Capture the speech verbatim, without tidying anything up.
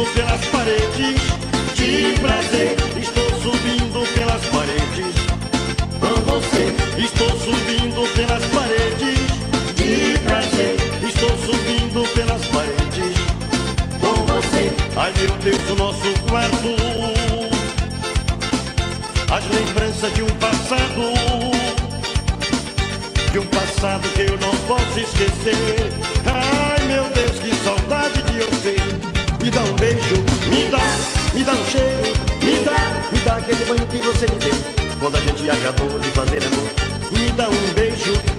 pelas paredes. De prazer, estou subindo pelas paredes. Com você, estou subindo pelas paredes. De prazer, estou subindo pelas paredes. Com você, ai meu Deus, o nosso quarto, as lembranças de um passado, de um passado que eu não posso esquecer. Ai meu Deus, que saudade de você. Me dá um beijo, me dá, me dá um cheiro, me dá, me dá aquele banho que você me deu quando a gente acabou de fazer amor. Me dá um beijo,